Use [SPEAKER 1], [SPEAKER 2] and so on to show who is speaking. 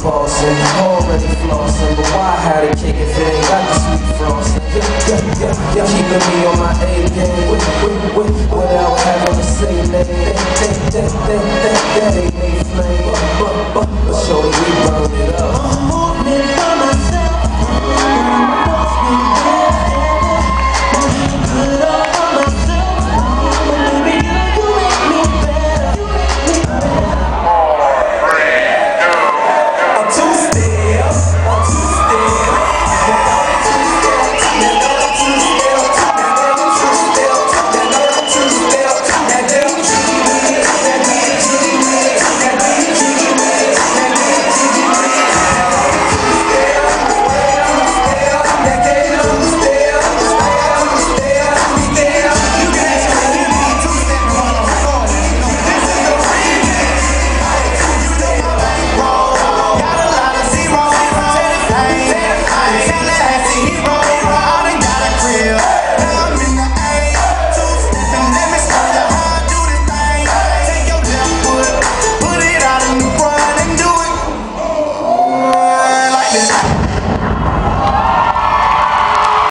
[SPEAKER 1] flossing, already flossing, but why had a cake if it ain't got the sweet frosting? Yeah, keeping me on my A game, without having to say name. That ain't me flame, but shorty we burn it up.